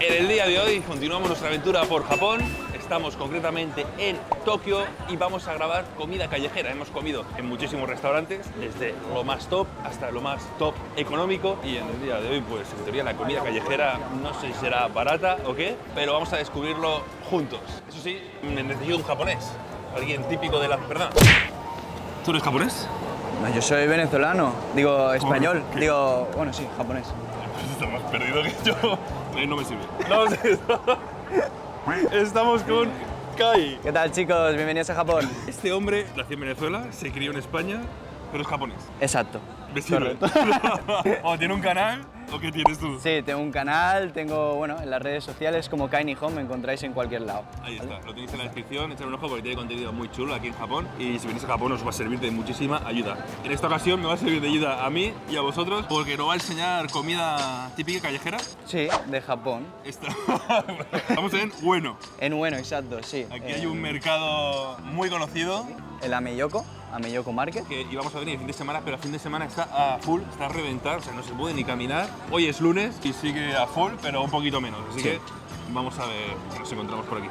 En el día de hoy continuamos nuestra aventura por Japón. Estamos concretamente en Tokio y vamos a grabar comida callejera. Hemos comido en muchísimos restaurantes, desde lo más top hasta lo más top económico. Y en el día de hoy, pues en teoría la comida callejera no sé si será barata o qué, pero vamos a descubrirlo juntos. Eso sí, necesito un japonés, alguien típico de la... Perdón. ¿Tú eres japonés? No, yo soy venezolano, digo español, digo, bueno, sí, japonés. Estás más perdido que yo. No me sirve. No sé. Estamos con Kai. ¿Qué tal, chicos? Bienvenidos a Japón. Este hombre nació en Venezuela, se crió en España, pero es japonés. Exacto. ¿Me sirve? ¿O tiene un canal o qué tienes tú? Sí, tengo un canal, tengo, bueno, en las redes sociales como Kai Nihon, me encontráis en cualquier lado. Ahí está, lo tenéis en la descripción, echad un ojo porque tiene contenido muy chulo aquí en Japón y si venís a Japón os va a servir de muchísima ayuda. En esta ocasión me va a servir de ayuda a mí y a vosotros porque nos va a enseñar comida típica callejera. Sí, de Japón. Estamos en Ueno. En Ueno, exacto, sí. Aquí hay un mercado muy conocido. El Ameyoko Market. Que íbamos a venir el fin de semana, pero el fin de semana está a full, está a reventar, o sea, no se puede ni caminar. Hoy es lunes y sigue a full, pero un poquito menos, así que vamos a ver qué nos encontramos por aquí.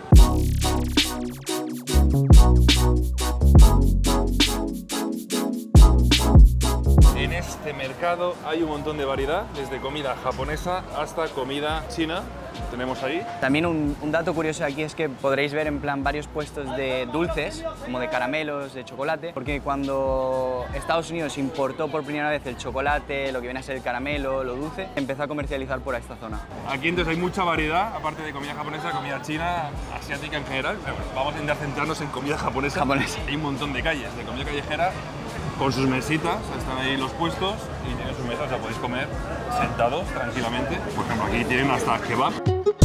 En este mercado hay un montón de variedad, desde comida japonesa hasta comida china. Tenemos ahí. También un dato curioso aquí es que podréis ver en plan varios puestos de dulces, como de caramelos, de chocolate, porque cuando Estados Unidos importó por primera vez el chocolate, lo que viene a ser el caramelo, lo dulce, empezó a comercializar por esta zona. Aquí entonces hay mucha variedad, aparte de comida japonesa, comida china, asiática en general. Pero bueno, vamos a intentar centrarnos en comida japonesa. Hay un montón de calles de comida callejera con sus mesitas, están ahí los puestos y tienen sus mesas, o sea, podéis comer sentados tranquilamente. Por ejemplo, aquí tienen hasta kebab.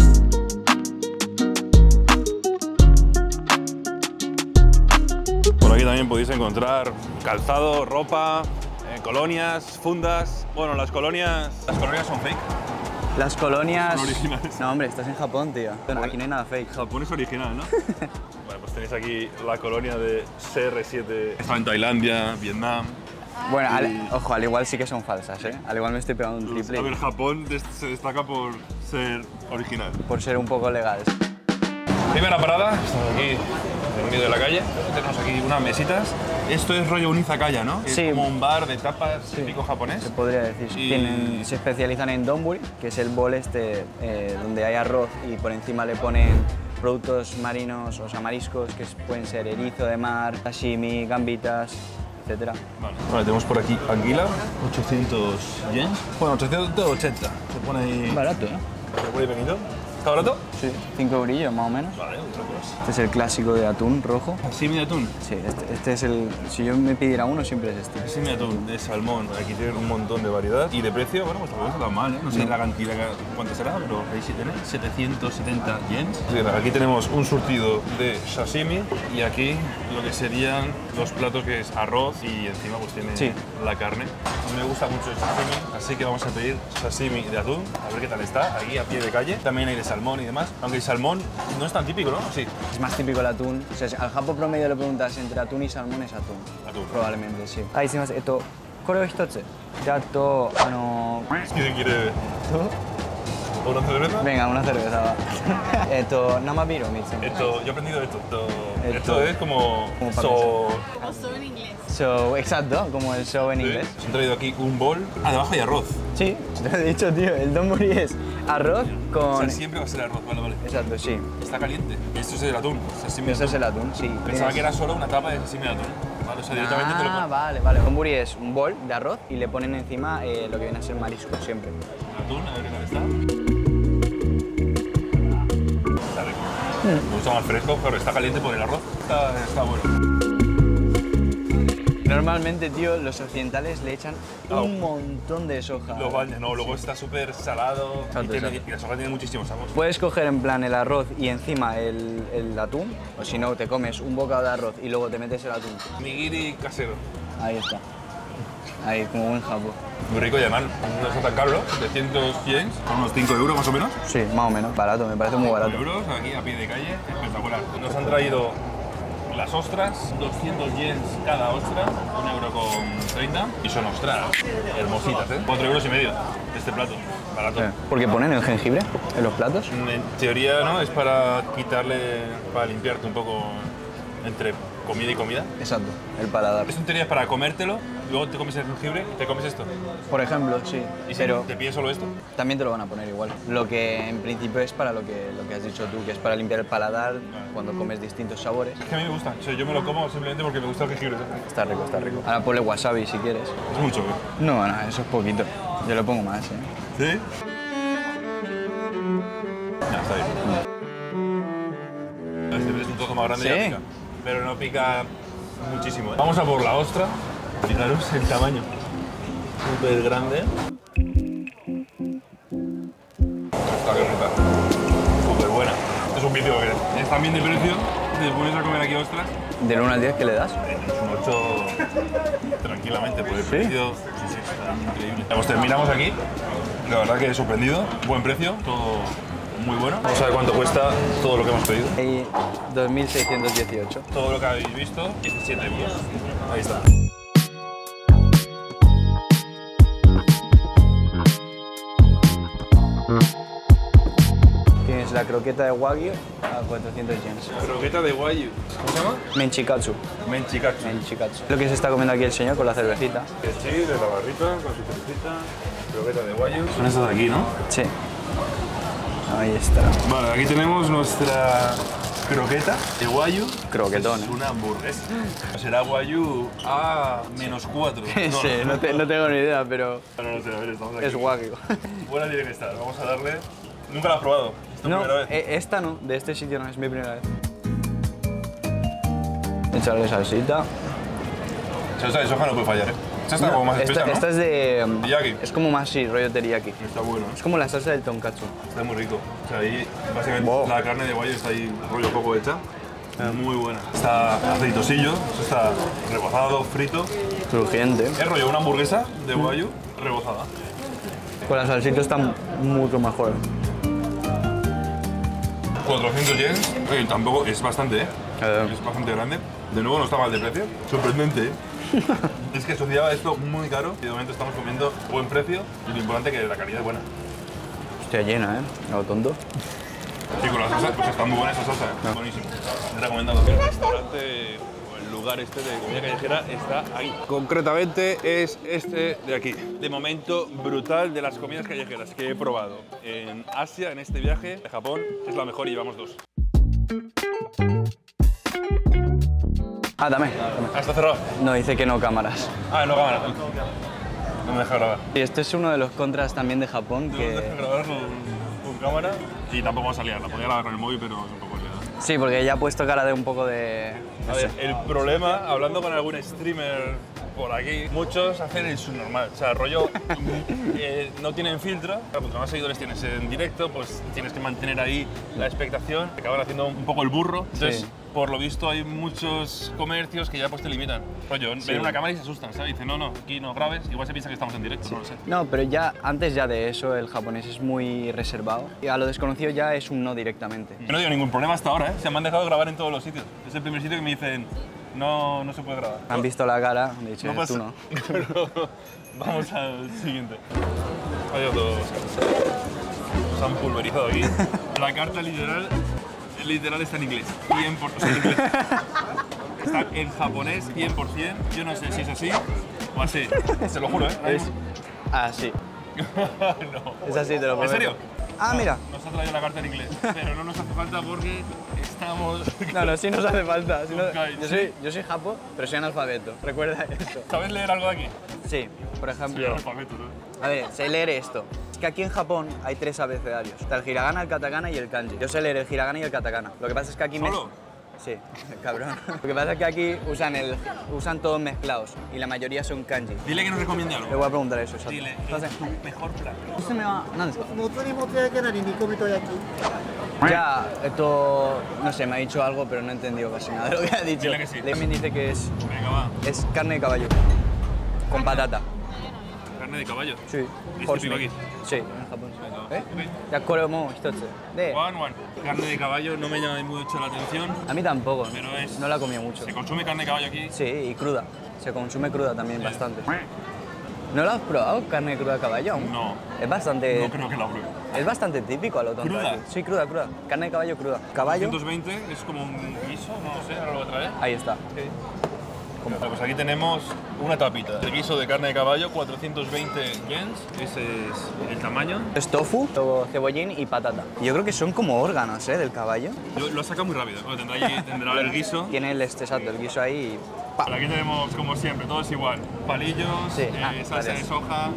Por aquí también podéis encontrar calzado, ropa, colonias, fundas. Bueno, las colonias son fake. Las colonias... Son originales. No, hombre, estás en Japón, tío. Aquí no hay nada fake. Japón es original, ¿no? Bueno, pues tenéis aquí la colonia de CR7. Está en Tailandia, Vietnam. Bueno, ojo, al igual sí que son falsas, ¿eh? Al igual me estoy pegando un triple. A ver, Japón se destaca por ser original. Por ser un poco legal. Primera parada, estamos aquí en medio de la calle. Tenemos aquí unas mesitas. Esto es rollo un izakaya, ¿no? Sí. Es como un bar de tapas típico japonés. Se podría decir. Se especializan en donburi, que es el bol este donde hay arroz y por encima le ponen productos marinos, o sea, mariscos, que pueden ser erizo de mar, sashimi, gambitas, etc. Vale, tenemos por aquí anguila, 800 yens. Bueno, 880. Se pone ahí... Barato, ¿eh? Se pone ahí pequeñito. ¿Está barato? Sí, 5 eurillos más o menos. Vale, otra cosa. Este es el clásico de atún rojo. Sashimi de atún. Sí, este es el... Si yo me pidiera uno, siempre es este. Sashimi de atún, de salmón. Aquí tienen un montón de variedad. Y de precio, bueno, pues tampoco está tan mal, ¿eh? No sé la cantidad, cuánto será, pero ahí sí tenéis. 770 yens. Aquí tenemos un surtido de sashimi y aquí lo que serían los platos que es arroz y encima pues tiene la carne. Me gusta mucho el sashimi, así que vamos a pedir sashimi de atún, a ver qué tal está, aquí a pie de calle. También hay de salmón y demás, aunque el salmón no es tan típico, ¿no? Sí. Es más típico el atún. O sea, al japo promedio le preguntas entre atún y salmón, es atún. Atún. Probablemente, sí. Ahí sí más. ¿Kore o hitotsu? Yato, ¿Quién quiere una cerveza? Venga, una cerveza, va. Namabiru, me dicen. Yo he aprendido esto. Esto es como O so en inglés. So, exacto, como el show en inglés. Nos han traído aquí un bol. Ah, debajo hay arroz. Sí, te lo he dicho, tío. El donburi es arroz con... O sea, siempre va a ser arroz, vale. Exacto, sí. Está caliente. Esto es el atún. Sashimi de Eso es atún. el atún, sí. Pensaba que era solo una tapa de sashimi de atún. Vale, o sea, directamente te lo pones. Vale. Donburi es un bol de arroz y le ponen encima lo que viene a ser marisco, siempre. Atún, a ver qué tal está. Está rico. Me gusta más fresco, pero está caliente por el arroz. Está bueno. Normalmente, tío, los occidentales le echan un montón de soja. Lo bañan, no, luego está súper salado Exacto, y la soja tiene muchísimo sabor. Puedes coger en plan el arroz y encima el atún, o si no, te comes un bocado de arroz y luego te metes el atún. Nigiri casero. Ahí está. Ahí, como buen japo. Muy rico y además no está tan caro, ¿no? 700 yens, unos 5 euros más o menos. Sí, más o menos. Barato, me parece muy barato. 5 euros aquí a pie de calle, espectacular. Nos han traído las ostras, 200 yens cada ostra, 1,30 € y son ostras hermositas, ¿eh? 4,5 € este plato. barato. Porque ponen el jengibre en los platos. En teoría, ¿no? Es para quitarle, para limpiarte un poco entre comida y comida. Exacto, el paladar. Es en teoría para comértelo, luego te comes el jengibre, te comes esto. Por ejemplo, sí. Y si Pero te pides solo esto. también te lo van a poner igual. Lo que en principio es para lo que has dicho tú, que es para limpiar el paladar cuando comes distintos sabores. Es que a mí me gusta. O sea, yo me lo como simplemente porque me gusta el jengibre. Está rico, está rico. Ahora ponle wasabi si quieres. Es mucho, ¿eh? No, eso es poquito. Yo le pongo más, ¿eh? ¿Sí? Ya, está bien. Este es un trozo más grande y Sí. ya pica. Pero no pica muchísimo, ¿eh? Vamos a por la ostra. Fijaros el tamaño. Súper grande. Está que rica. Súper buena. Es un vicio que están bien de precio. Te pones a comer aquí ostras. Del 1 al 10, ¿qué le das? Es un 8 tranquilamente por el precio. Sí, está increíble. Pues terminamos aquí. La verdad que he sorprendido. Buen precio, todo muy bueno. Vamos a ver cuánto cuesta todo lo que hemos pedido. Hay 2.618. Todo lo que habéis visto, 17 euros. Ahí está. Tienes la croqueta de wagyu a 400 yens. Croqueta de wagyu. ¿Cómo se llama? Menchikatsu. Menchikatsu. Menchikatsu. Lo que se está comiendo aquí el señor con la cervecita. El chile de la barrita con su cervecita. Croqueta de wagyu. Son estas de aquí, ¿no? Sí. Ahí está. Vale, aquí tenemos nuestra croqueta de wagyu. Croquetón. Es una hamburguesa. Será wagyu a -4. Sí, no tengo ni idea, pero No sé, a ver, estamos aquí. es wagyu. Buena tiene que estar. Vamos a darle. Nunca la has probado. Esta No, primera vez. esta no, de este sitio no, es mi primera vez. Echarle salsita. Salsa de soja no puede fallar, ¿eh? Esta está como más espesa, ¿no? Esta es de... Teriyaki. Es como más, sí, rollo teriyaki. Está bueno. Es como la salsa del tonkatsu. Está muy rico. O sea, ahí básicamente Wow. la carne de wagyu está ahí rollo poco hecha. Muy buena. Está aceitosillo, eso está rebozado, frito. Crujiente. Es rollo una hamburguesa de wagyu rebozada. Con la salsita está mucho mejor. 400 yens, tampoco es bastante, ¿eh? Es bastante grande. De nuevo no está mal de precio. Sorprendente, ¿eh? Es que asociaba esto muy caro y de momento estamos comiendo buen precio y lo importante es que la calidad es buena. Hostia, llena, ¿eh? Lo tonto. Sí, con la salsa, pues está muy buena esa salsa, ¿eh? Buenísimo. Recomendado. El restaurante o el lugar este de comida callejera está ahí. Concretamente es este de aquí. De momento brutal de las comidas callejeras que he probado en Asia, en este viaje de Japón, es la mejor y llevamos 2. Ah, dame. Ah, está cerrado. No, dice que no cámaras. Ah, no cámara. No me deja grabar. Y este es uno de los contras también de Japón, No me deja que... grabar con cámara y tampoco va a salir. La podría grabar con el móvil, pero es un poco liada. Sí, porque ya ha puesto cara de un poco de... A ver, el problema, hablando con algún streamer por aquí, muchos hacen el subnormal. O sea, rollo, no tienen filtro. Claro, cuanto más seguidores tienes en directo, pues tienes que mantener ahí la expectación. Te acaban haciendo un poco el burro. Entonces, Sí. por lo visto, hay muchos comercios que ya pues te limitan. Rollo, ven una cámara y se asustan, ¿sabes? Dicen, no, aquí no grabes. Igual se piensa que estamos en directo, no lo sé. No, pero ya antes ya de eso el japonés es muy reservado. Y a lo desconocido ya es un no directamente. Yo no tengo ningún problema hasta ahora, ¿eh? Se me han dejado grabar en todos los sitios. Es el primer sitio que me dicen, no se puede grabar. Han visto la cara, han dicho, No pasa. tú no. Pero vamos al siguiente. Hay otros. Nos han pulverizado aquí. La carta literal está en inglés. 100%, o sea, en inglés. Está en japonés 100%. Yo no sé si es así o así. Te lo juro, ¿eh? Es así. No. Es así, te lo prometo. ¿En serio? Ah, mira. Nos ha traído la carta en inglés, pero no nos hace falta porque estamos... No, sí nos hace falta. sí nos- Ok, yo soy japo, pero soy analfabeto. Recuerda eso. ¿Sabes leer algo de aquí? Sí, por ejemplo. Alfabeto, ¿no? A ver, sé leer esto. Es que aquí en Japón hay 3 abecedarios. Está el hiragana, el katakana y el kanji. Yo sé leer el hiragana y el katakana. Lo que pasa es que aquí ¿Solo? Sí, cabrón. Lo que pasa es que aquí usan todos mezclados y la mayoría son kanji. Dile que nos recomiende Le algo. voy a preguntar eso, exacto. Dile, Entonces, mejor plan. ya, esto, no sé, me ha dicho algo, pero no he entendido casi nada de lo que ha dicho. Dile que sí. Lemin dice que Venga, va. es carne de caballo, con patata. Carne de caballo. Sí. ¿Es Horse típico meat. aquí? Sí, en Japón. Venga, ¿Eh? ok. Ya koremo hitotsu. De, One. Carne de caballo no me llama mucho la atención. a mí tampoco, Pero es- no la comí mucho. ¿Se consume carne de caballo aquí? Sí, y cruda. Se consume cruda también bastante. ¿No lo has probado, carne cruda de caballo aún? No. Es bastante... No creo que la pruebe. Es bastante típico a lo tonto. ¿Cruda? Aquí. Sí, cruda, cruda. Carne de caballo cruda. Caballo. 120 es como un guiso, no lo sé, ahora lo voy a traer. Ahí está. Vale, pues aquí tenemos una tapita. El guiso de carne de caballo, 420 yens. Ese es el tamaño. Es tofu, luego cebollín y patata. Yo creo que son como órganos, del caballo. Lo ha sacado muy rápido. Bueno, tendrá el guiso. Tiene exacto, el guiso ahí y... Pero aquí tenemos, como siempre, todo es igual. Palillos, Sí. salsa Vale. de soja.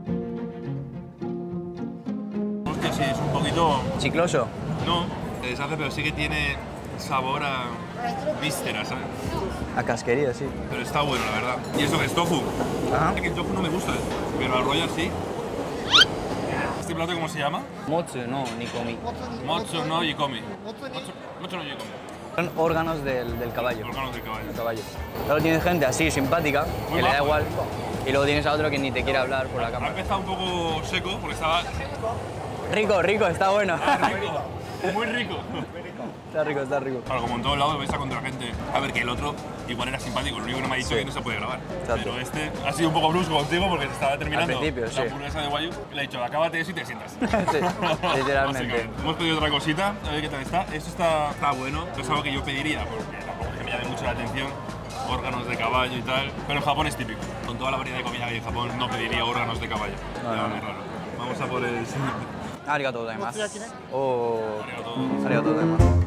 Hostia, sí, es un poquito... Chicloso. No, se deshace, pero sí que tiene sabor a vísceras, ¿sabes? A casquería, sí. Pero está bueno, la verdad. Y eso que es tofu. Ajá. Es que el tofu no me gusta, pero al rollo sí. ¿Este plato cómo se llama? Motsu, no, nikomi. Mocho no yikomi. Mocho no yikomi. Son órganos del caballo. Órganos de caballo. El caballo. Luego tienes gente así, simpática, Muy que le da bajo, igual. Y luego tienes a otro que ni te quiere hablar por la Ha cámara. empezado un poco seco porque estaba Rico, rico, está bueno. rico, muy rico. Está rico, está rico. Claro, como en todos lados ves a contra gente. A ver, que el otro igual era simpático, lo único que no me ha dicho Sí. que no se puede grabar. Exacto. Pero este ha sido un poco brusco contigo porque se estaba terminando Al principio, la sí. hamburguesa de guayu y le he dicho, acábate eso y te sientas. Sí, literalmente. Básicamente. Hemos pedido otra cosita, a ver qué tal está. Esto está bueno, es algo que yo pediría porque tampoco es que me llame mucho la atención. Órganos de caballo y tal, pero en Japón es típico. Con toda la variedad de comida que hay en Japón no pediría órganos de caballo. No, Ya, no, muy no. raro. Vamos a por el siguiente. Arigatou gozaimasu. Oh, Arigatou. arigatou gozaimasu.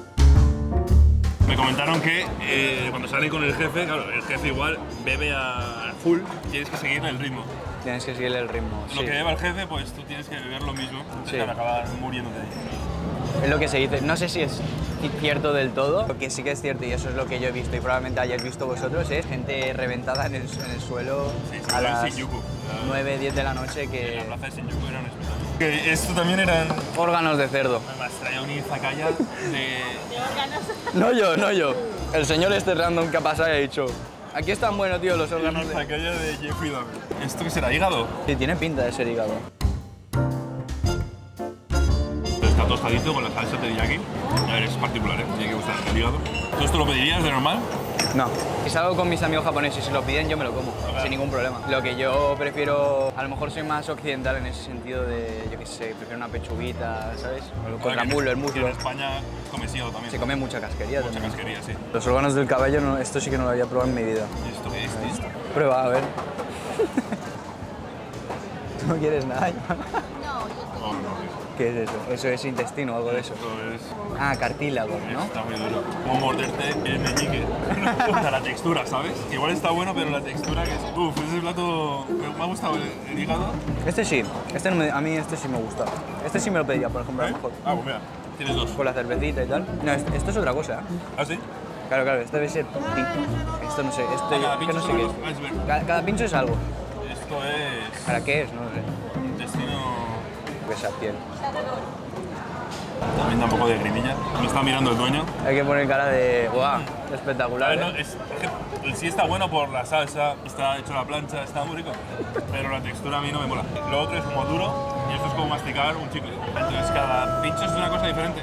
Me comentaron que cuando salen con el jefe, claro, el jefe igual bebe a full, tienes que seguirle el ritmo. Tienes que seguirle el ritmo. Lo Sí. que beba el jefe, pues tú tienes que beber lo mismo, Sí. para acabar muriéndote ahí. Es lo que se dice. No sé si es cierto del todo, lo que sí que es cierto, y eso es lo que yo he visto y probablemente hayáis visto vosotros, es gente reventada en el suelo Sí, a en las Shinjuku. 9, 10 de la noche En que... la plaza de Shinjuku era un espectáculo. Que esto también eran... Órganos de cerdo. Me has traído un izakaya de... De órganos. No yo, no yo. El señor este random que ha pasado y ha dicho, aquí están buenos, tío, los Un órganos de... izakaya de Jeffrey Dahmer. ¿Esto qué será? ¿Hígado? Sí, tiene pinta de ser hígado. Está tostadito con la salsa teriyaki. A ver, es particular, ¿eh? Tiene que gustar el hígado. ¿Tú esto lo pedirías de normal? No. Si salgo con mis amigos japoneses y se lo piden, yo me lo como, sin ningún problema. Lo que yo prefiero, a lo mejor soy más occidental en ese sentido de, yo qué sé, prefiero una pechuguita, ¿sabes? O con la muslo, el muslo. En España comes hígado también. Se come mucha casquería Mucha también. casquería, sí. Los órganos del caballo, no, esto sí que no lo había probado en mi vida. ¿Y esto qué es, tío? Prueba, a ver. ¿Tú no quieres nada, Joana? No, yo Oh, no, ¿Qué es eso? Eso es intestino o algo de eso. esto es... Ah, cartílago, ¿no? Está muy duro. Como morderte el meñique. O sea, la textura, ¿sabes? Que igual está bueno, pero la textura que es... Uf, ese plato... Me ha gustado el hígado. Este sí, este no a mí este sí me gusta. Este sí me lo pediría, por ejemplo, a lo mejor. Ah, pues mira, tienes dos. Con la cervecita y tal. No, esto es otra cosa. ¿Ah, sí? Claro, claro, esto debe ser pincho. Esto no sé, esto Cada que pincho no sé son qué los es. iceberg. Cada pincho es algo. Esto es... ¿Para qué es? No lo sé. Intestino... Que sea piel. También da un poco de grimilla. Me está mirando el dueño. Hay que poner cara de... ¡Guau! A Espectacular, ver, no, ¿eh? es que el sí está bueno por la salsa, está hecho a la plancha, está muy rico. Pero la textura a mí no me mola. Lo otro es como duro y esto es como masticar un chicle. Entonces cada pincho es una cosa diferente.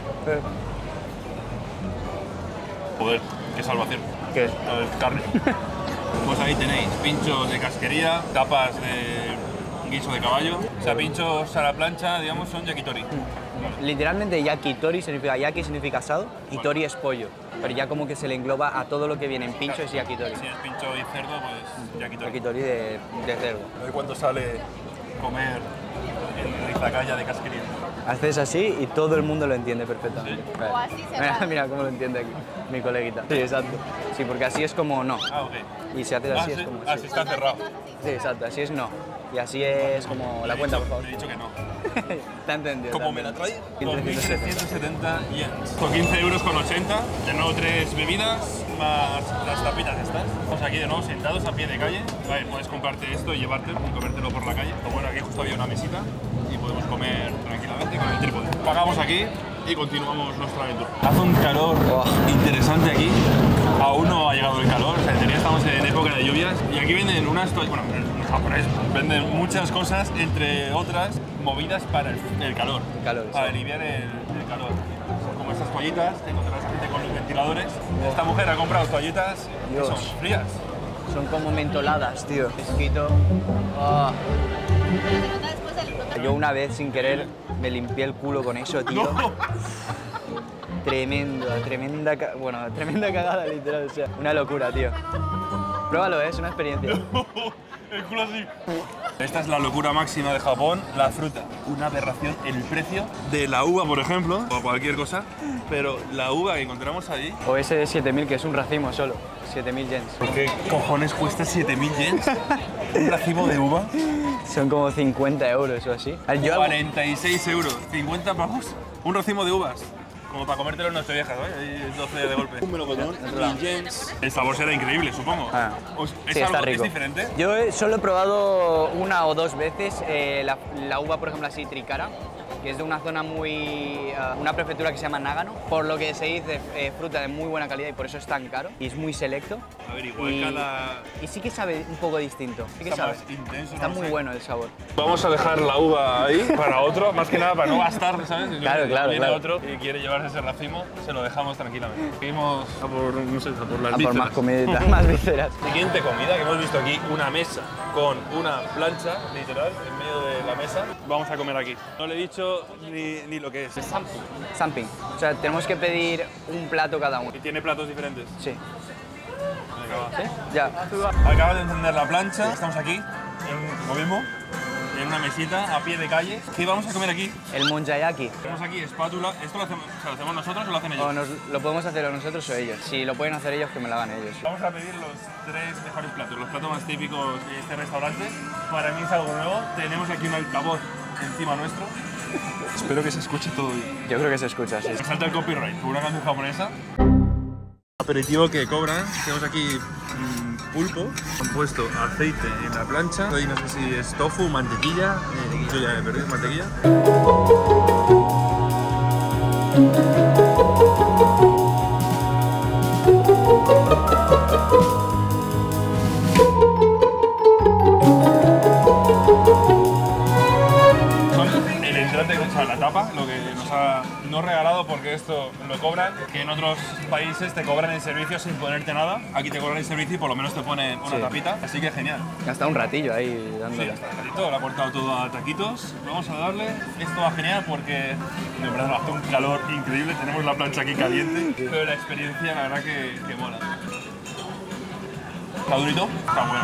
Joder, qué salvación. ¿Qué es? No, es carne. Pues ahí tenéis pinchos de casquería, tapas de guiso de caballo. O sea, pinchos a la plancha, digamos, son yakitori. Literalmente yakitori significa yaki significa asado y tori es pollo. Pero ya como que se le engloba a todo lo que viene en pincho es yakitori. Si es pincho y cerdo, pues yakitori. Yakitori de cerdo. A ver cuánto sale comer el izakaya de casquería. Haces así y todo el mundo lo entiende perfectamente. ¿Sí? Vale. O así Mira, cerrado. mira cómo lo entiende aquí, mi coleguita. Sí, exacto. Sí, porque así es como no. Ah, ok. Y si haces así es como Ah, sí. sí, está cerrado. Sí, exacto, así es no. Y así es como la cuenta, por favor. Te he dicho que no. Te ha entendido. Como te ha me la entendido. trae, 2.370 yens. Con 15 euros con 80. De nuevo 3 bebidas, más las tapitas estas. Estamos aquí de nuevo sentados a pie de calle. Vale, puedes comprarte esto y llevártelo y comértelo por la calle. Pero bueno, aquí justo había una mesita y podemos comer tranquilamente con el trípode. Pagamos aquí y continuamos nuestra aventura. Hace un calor interesante aquí. Aún no ha llegado el calor, o sea, en teoría estamos en época de lluvias y aquí venden unas bueno, los japoneses venden muchas cosas, entre otras movidas para el calor, El calor, para sí. aliviar el calor. Como estas toallitas, te encontrarás gente con los ventiladores. Esta mujer ha comprado toallitas que Dios. son frías. Son como mentoladas, tío. Fresquito. Oh. Pero se nota después del fruto. Yo una vez, sin querer, me limpié el culo con eso, tío. No. Tremenda cagada, literal. O sea, una locura, tío. Pruébalo, es una experiencia. El culo así. Esta es la locura máxima de Japón, la fruta. Una aberración el precio de la uva, por ejemplo, o cualquier cosa, pero la uva que encontramos ahí, O ese de 7.000, que es un racimo solo. 7.000 yens. ¿por qué cojones cuesta 7.000 yens? Un racimo de uva, Son como 50 euros o así. Yo 46 euros, 50 pavos. Un racimo de uvas. Como para comértelo en Nocheviejas, ¿eh? 12 de golpe. Un melocotón, 1.000 yens. El sabor será increíble, supongo. Ah. ¿Es Sí, está algo rico. es diferente? Yo solo he probado una o dos veces la uva, por ejemplo, así tricara, que es de una zona una prefectura que se llama Nagano, por lo que se dice fruta de muy buena calidad y por eso es tan caro y es muy selecto. A ver, igual y, cada... y sí que sabe un poco distinto. Sí que Está sabe. más intenso, Está no muy sé. bueno el sabor. Vamos a dejar la uva ahí para otro, más que nada para no gastar, ¿sabes? Claro, claro, Viene claro. otro y quiere llevarse ese racimo, se lo dejamos tranquilamente. Seguimos a por, no sé, a por las A por vísceras. más comida, más vísceras. Siguiente comida, que hemos visto aquí una mesa con una plancha, literal, en medio de la mesa. Vamos a comer aquí. No le he dicho ni lo que es. Es sampu. Samping. O sea, tenemos que pedir un plato cada uno. Y tiene platos diferentes. Sí. Venga, va. ¿Sí? Ya. Acabas de encender la plancha, estamos aquí, en lo mismo, en una mesita a pie de calle. ¿Qué vamos a comer aquí? El monjayaki. Tenemos aquí espátula. ¿Esto lo hacemos, o sea, lo hacemos nosotros o lo hacen ellos? Lo podemos hacer o nosotros o ellos. Si lo pueden hacer ellos, que me lo hagan ellos. Vamos a pedir los 3 mejores platos, los platos más típicos de este restaurante. Para mí es algo nuevo. Tenemos aquí un altavoz encima nuestro. Espero que se escuche todo bien. Yo creo que se escucha, sí. Me salta el copyright por una canción japonesa. Aperitivo que cobran. Tenemos aquí pulpo. Han puesto aceite en la plancha. Hoy no sé si es tofu, mantequilla. Yo ya me perdí, mantequilla. El entrante, o sea, la tapa, lo que nos ha no regalado porque esto lo cobran, que en otros países te cobran el servicio sin ponerte nada. Aquí te cobran el servicio y por lo menos te ponen una Sí. tapita, así que genial. Hasta un ratillo ahí Sí, dándole. está clarito, lo ha cortado todo a taquitos. Vamos a darle. Esto va genial porque de verdad hace un calor increíble. Tenemos la plancha aquí caliente, pero la experiencia la verdad que mola. Está durito, está bueno.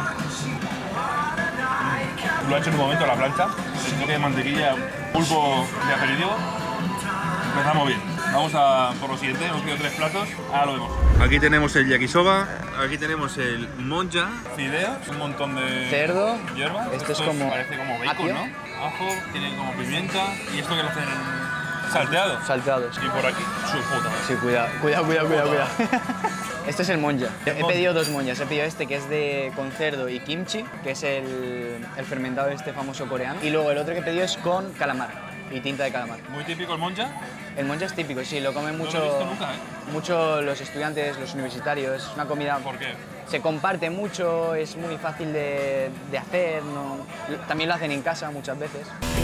Lo ha hecho en un momento la plancha, el toque de mantequilla, pulpo de aperitivo. Empezamos bien. Vamos a por lo siguiente, hemos pedido 3 platos, ahora lo vemos. Aquí tenemos el yakisoba, aquí tenemos el monja, fideos, un montón de Cerdo. hierbas. Esto es como parece como bacon, apio. ¿no? Ajo, tiene como pimienta y esto que lo hacen salteado. Salteados. Y por aquí, su puta. Sí, cuidado. Este es el monja. He pedido 2 monjas. He pedido este que es con cerdo y kimchi, que es el fermentado este famoso coreano. Y luego el otro que he pedido es con calamar y tinta de calamar. Muy típico el monja. El monja es típico, sí, lo comen mucho, No lo he visto nunca, ¿eh? mucho los estudiantes, los universitarios. Es una comida... ¿Por qué? Se comparte mucho, es muy fácil de hacer. ¿No? También lo hacen en casa muchas veces.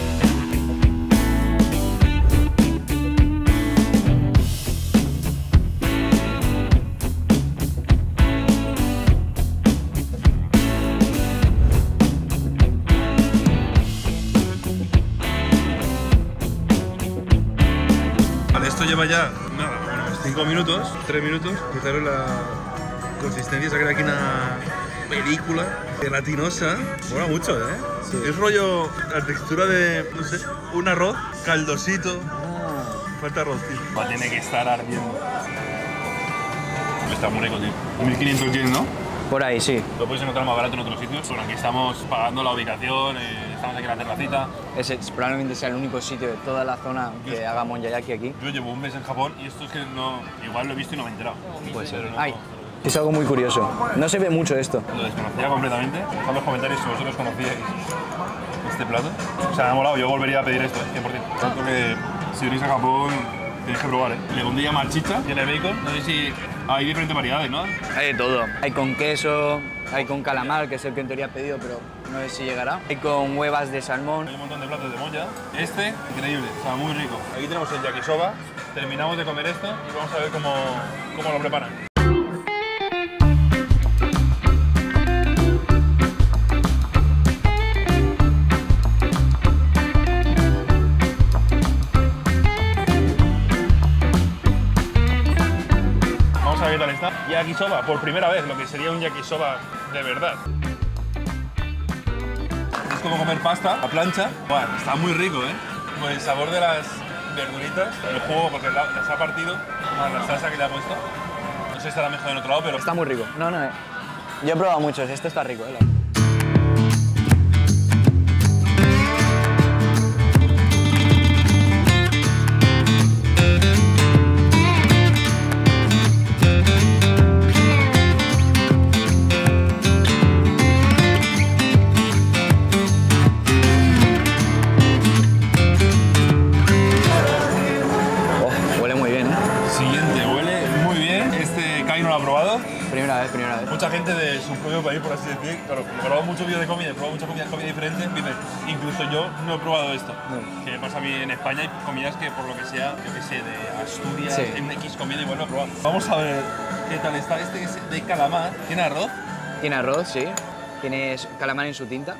Vale, esto lleva ya, nada, bueno, 5 minutos, 3 minutos. Fijaros la consistencia, se crea aquí una película gelatinosa. Mola mucho, ¿eh? Sí. Es rollo, la textura de, no sé, un arroz caldosito. Falta arroz, tío. Va, tiene que estar ardiendo. Está muy rico, tío. 1500 yens, ¿no? Por ahí, sí. Lo podéis encontrar más barato en otros sitios. Bueno, aquí estamos pagando la ubicación, estamos aquí en la terracita. Probablemente sea el único sitio de toda la zona que haga monjayaki aquí. Yo llevo un mes en Japón y esto es que no, igual lo he visto y no me he enterado. Puede ser. Pero no- Ay, es algo muy curioso. No se ve mucho esto. Lo desconocía completamente. Dejad en los comentarios si vosotros conocíais este plato. O sea, me ha molado, yo volvería a pedir esto, 100%. Tanto que si venís a Japón tenéis que probar, ¿eh? Legondilla marchicha, tiene bacon. No sé si hay diferentes variedades, ¿no? Hay de todo. Hay con queso, hay con calamar, que es el que en teoría he pedido, pero no sé si llegará. Hay con huevas de salmón. Hay un montón de platos de molla. Este, increíble, o sea, muy rico. Aquí tenemos el yakisoba. Terminamos de comer esto y vamos a ver cómo lo preparan. a ver qué tal está. Yakisoba, por primera vez, lo que sería un yakisoba de verdad. Es como comer pasta a plancha. Bueno, está muy rico, ¿eh? Pues el sabor de las verduritas, el jugo, porque las ha partido, más la salsa que le ha puesto. No sé si estará mejor en otro lado, pero... Está muy rico. No, yo he probado muchos, este está rico, Huele muy bien, ¿eh? Siguiente, huele muy bien. Este Kai no lo ha probado. Primera vez. Mucha gente de su propio país, por así decir, claro, como he grabado muchos vídeos de comida, he probado mucha comida diferente, dice, incluso yo no he probado esto. Que me pasa a mí en España hay comidas que por lo que sea, yo que sé, de Asturias, Sí. hay una X comida y bueno, he probado. Vamos a ver qué tal está. Este que es de calamar, ¿tiene arroz? Tiene arroz, sí. Tienes calamar en su tinta.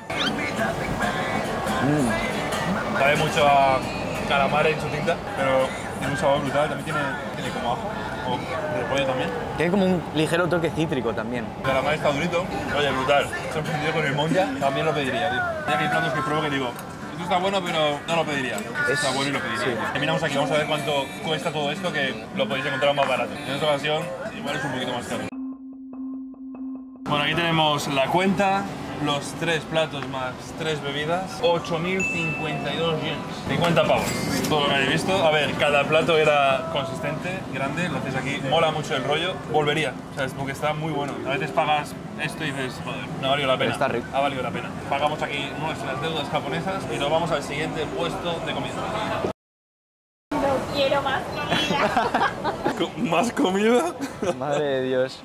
Sabe mucho a calamar en su tinta, pero tiene un sabor brutal, también tiene como ajo, o repollo también. Tiene como un ligero toque cítrico también. El calamar está durito, oye, brutal. Sorprendido con el monja, también lo pediría, tío. Ya que hay platos que pruebo que digo, esto está bueno, pero no lo pediría. Está bueno y lo pediría. Sí. Terminamos aquí, vamos a ver cuánto cuesta todo esto, que lo podéis encontrar más barato. En esta ocasión, igual es un poquito más caro. Bueno, aquí tenemos la cuenta, los 3 platos más 3 bebidas, 8.052 yens, 50 pavos. Todo lo que habéis visto. A ver, cada plato era consistente, grande, lo hacéis aquí, mola mucho el rollo, volvería, ¿sabes? Porque está muy bueno. A veces pagas esto y dices, joder, no ha valido la pena. Está rico. Ha valido la pena. Pagamos aquí nuestras deudas japonesas y nos vamos al siguiente puesto de comida. No quiero más comida. ¿Más comida? Madre de Dios.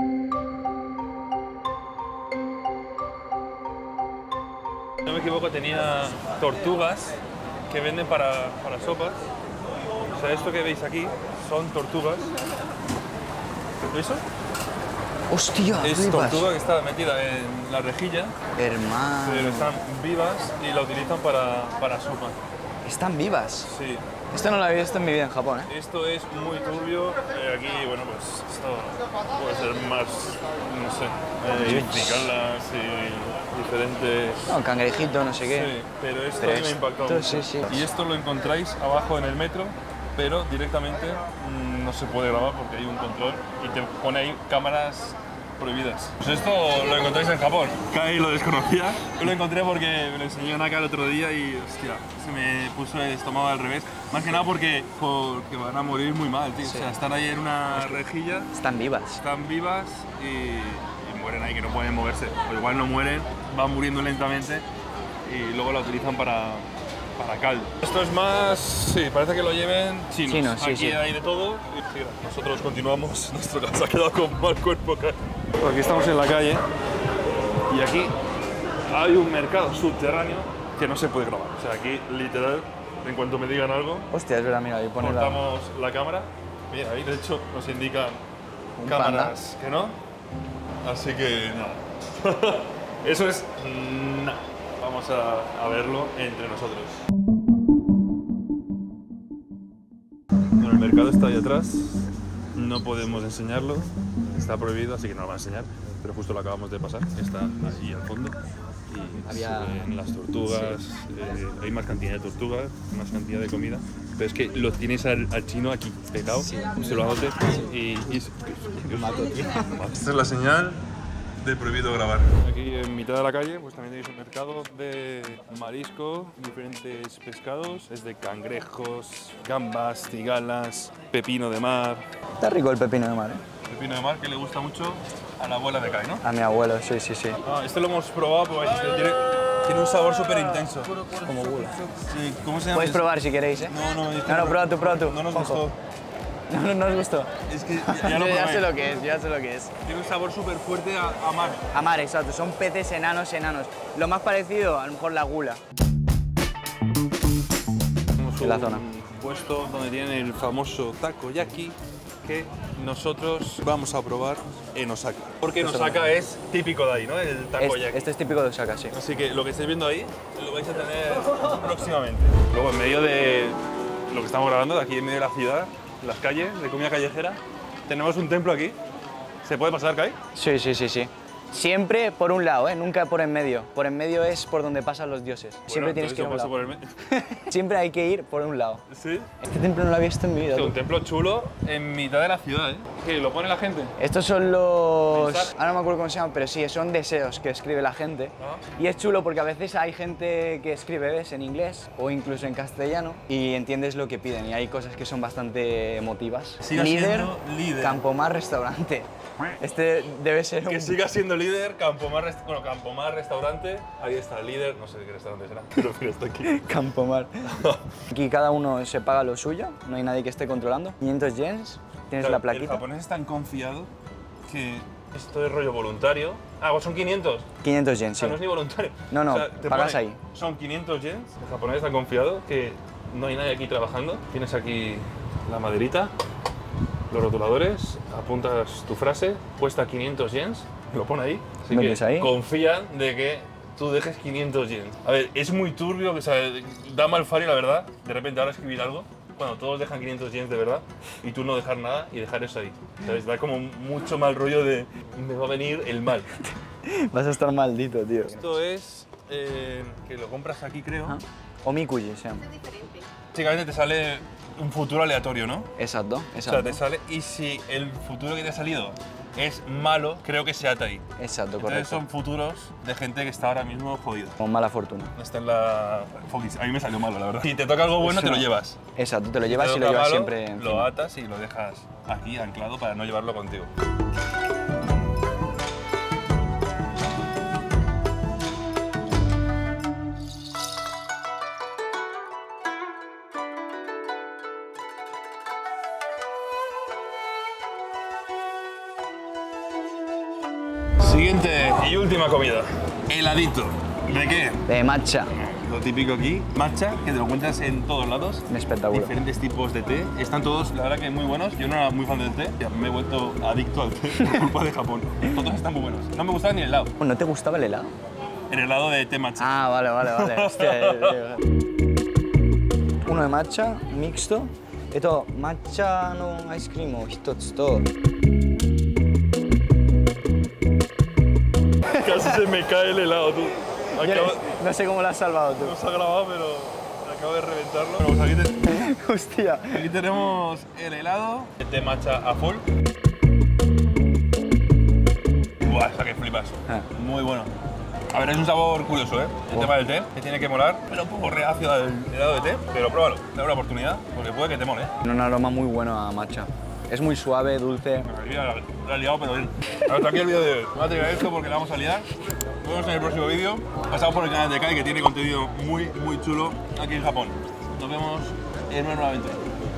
Si no me equivoco, tenía tortugas que venden para sopas. O sea, esto que veis aquí son tortugas. ¿Eso? ¡Hostia! Es flipas. tortuga que está metida en la rejilla, Hermano. pero están vivas y la utilizan para sopa. Están vivas. Sí. Esto no lo había visto en mi vida en Japón, ¿eh? Esto es muy turbio. Aquí, bueno, pues esto puede ser más, no sé, picarlas y diferentes... No, cangrejito, no sé qué. Sí, pero esto Pero a mí me ha impactado esto, mucho. sí, sí. Y esto lo encontráis abajo en el metro, pero directamente no se puede grabar porque hay un control y te pone ahí cámaras prohibidas. Pues esto lo encontráis en Japón. Kai lo desconocía. Yo lo encontré porque me lo enseñó Naka el otro día y, hostia, se me puso el estómago al revés. Más que nada porque van a morir muy mal, tío. Sí. O sea, están ahí en una rejilla, Están vivas. están vivas y mueren ahí, que no pueden moverse. O igual no mueren, van muriendo lentamente y luego la utilizzan para caldo. Esto es más, sí, parece que lo lleven chinos. Chinos, sí, aquí sí. hay de todo. Y sí, nosotros continuamos, nuestro caso ha quedado con mal cuerpo. Aquí estamos en la calle y aquí hay un mercado subterráneo que no se puede grabar. O sea, aquí literal, en cuanto me digan algo, Hostia, es verdad, mira, ahí pone la... cortamos la cámara. Mira, ahí de hecho nos indican Un cámaras que no. Así que nada. Eso es nada. Vamos a verlo entre nosotros. Bueno, el mercado está ahí atrás. No podemos enseñarlo. Está prohibido, así que no lo va a enseñar. Pero justo lo acabamos de pasar. Está ahí al fondo. Y Había- se ven las tortugas. Hay más cantidad de tortugas, más cantidad de comida. Pero es que lo tienes al chino aquí pegado, un celote. Y mato, tío. Esta es la señal de prohibido grabar. Aquí en mitad de la calle pues también tenéis un mercado de marisco, diferentes pescados, desde cangrejos, gambas, cigalas, pepino de mar. Está rico el pepino de mar, ¿eh? Pepino de mar que le gusta mucho a la abuela de Kai, ¿no? A mi abuelo, sí, sí, sí. Este lo hemos probado, pues tiene un sabor súper intenso. Como gula. Sí, ¿cómo se llama? Puedes probar si queréis, ¿eh? No, No, prueba tú. No nos Ojo. gustó. No os gustó. Es que Ya, ya lo ya probé. sé lo que es, ya sé lo que es. Tiene un sabor súper fuerte a mar. A mar, exacto. Son peces enanos. Lo más parecido, a lo mejor la gula. Tenemos En la un zona. puesto donde tienen el famoso takoyaki que nosotros vamos a probar en Osaka. Porque en Osaka es típico de ahí, ¿no? El takoyaki. Este es típico de Osaka, sí. Así que lo que estáis viendo ahí lo vais a tener próximamente. Luego en medio de lo que estamos grabando, de aquí en medio de la ciudad, las calles de comida callejera, tenemos un templo aquí. ¿Se puede pasar, Kai? Sí, sí, sí, sí. Siempre por un lado, ¿eh? Nunca por en medio. Por en medio es por donde pasan los dioses. Siempre tienes que ir a un lado. por el Siempre hay que ir por un lado. Sí. Este templo no lo había visto en mi vida. Es tú. un templo chulo en mitad de la ciudad, ¿eh? ¿Qué? ¿Lo pone la gente? Estos son los... Mensajes. Ahora no me acuerdo cómo se llaman, pero sí, son deseos que escribe la gente. Y es chulo porque a veces hay gente que escribe, ¿ves? En inglés o incluso en castellano y entiendes lo que piden. Y hay cosas que son bastante emotivas. Siga Líder, siendo líder. Campomar Restaurante. Este debe ser un... Que siga siendo líder, Campomar Restaurante. Ahí está, líder. No sé de qué restaurante será, pero mira, está aquí. Campomar. Aquí cada uno se paga lo suyo, no hay nadie que esté controlando. 500 yens, tienes Claro, la el plaquita. japonés es tan confiado que esto es rollo voluntario. Ah, pues son 500. 500 yens, O sea, sí. no es ni voluntario. No, no, te pagas pone, ahí. Son 500 yens. El japonés es tan confiado que no hay nadie aquí trabajando. Tienes aquí la maderita, los rotuladores, apuntas tu frase, cuesta 500 yens, lo pone ahí. Así que ¿Metes ahí? confían de que tú dejes 500 yens. A ver, es muy turbio, o sea, da mal fario la verdad, de repente ahora escribir algo, cuando todos dejan 500 yens de verdad y tú no dejar nada y dejar eso ahí. ¿Sabes? Da como mucho mal rollo de me va a venir el mal. Vas a estar maldito, tío. Esto es que lo compras aquí, creo. Ah. Omikuji se llama. Básicamente te sale un futuro aleatorio, ¿no? Exacto, O sea, exacto. te sale y si el futuro que te ha salido es malo, creo que se ata ahí. Exacto, Entonces correcto. son futuros de gente que está ahora mismo jodida. Con mala fortuna. Está en la... Focus. A mí me salió malo, la verdad. Si te toca algo bueno, te lo llevas. Exacto, te lo Si llevas te y lo toca llevas malo, siempre encima. lo atas y lo dejas aquí anclado para no llevarlo contigo. Siguiente y última comida. Heladito. ¿De qué? De matcha. Lo típico aquí, matcha, que te lo encuentras en todos lados. Un espectáculo. Diferentes tipos de té. Están todos, la verdad, que muy buenos. Yo no era muy fan del té, ya me he vuelto adicto al té por culpa de Japón. Todos están muy buenos. No me gustaba ni el helado. ¿No te gustaba el helado? El helado de té matcha. Ah, vale, vale, vale. Hostia, uno de matcha, mixto. Matcha no ice cream o hitotsu to. Casi se me cae el helado, tú. No sé cómo lo has salvado tú. No se ha grabado, pero acabo de reventarlo. Bueno, pues Hostia. aquí tenemos el helado de matcha a full. Buah, está que flipas. Ah. Muy bueno. A ver, es un sabor curioso, ¿eh? El tema del té, que tiene que molar, pero un poco reacio al helado de té. Pero pruébalo, dale una oportunidad, porque puede que te mole, ¿eh? Tiene un aroma muy bueno a matcha. Es muy suave, dulce. Aquí la he liado, pero bien. Hasta aquí el vídeo de hoy. Me voy a tirar esto porque la vamos a liar. Nos vemos en el próximo vídeo. Pasamos por el canal de Kai, que tiene contenido muy, muy chulo aquí en Japón. Nos vemos en una nueva aventura.